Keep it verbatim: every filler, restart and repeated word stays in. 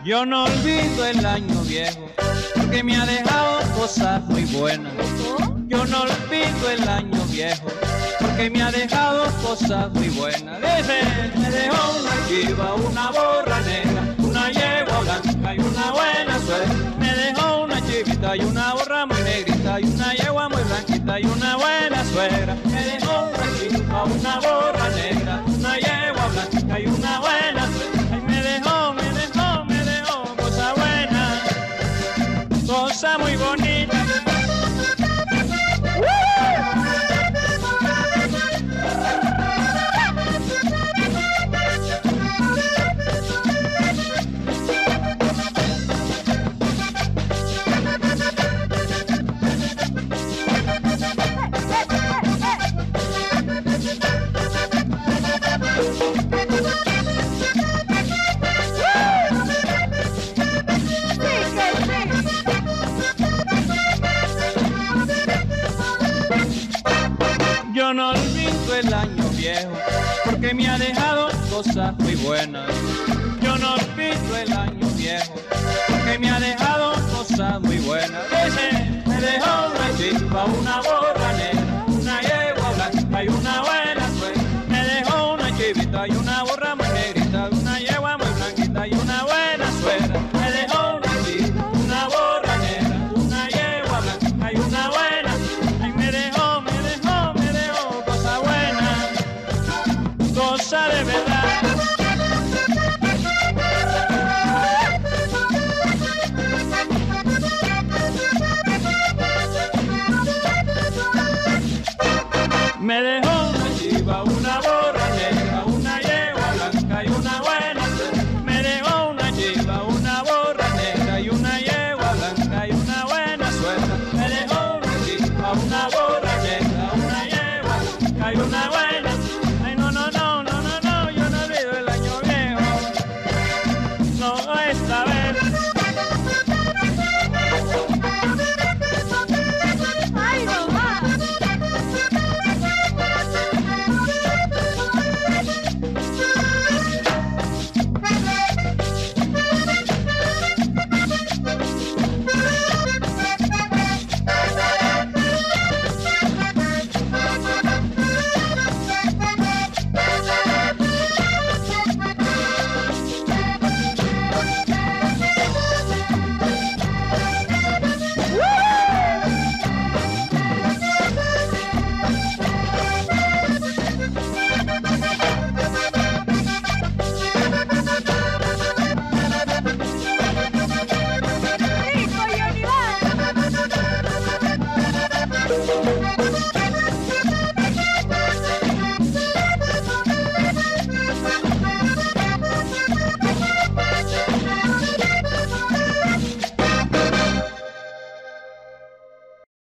Yo no olvido el año viejo, porque me ha dejado cosas muy buenas. Yo no olvido el año viejo, porque me ha dejado cosas muy buenas. Dice, me dejó una chiva, una borra negra, una yegua blanca y una buena suegra. Me dejó una chivita y una borra muy negrita, y una yegua muy blanquita y una buena suegra. Me dejó una chiva, una borra negra, una yegua blanca y una buena suegra. Ay, me dejó, me dejó, me dejó cosa buena, cosa muy bonita. Yo no olvido el año viejo, porque me ha dejado cosas muy buenas.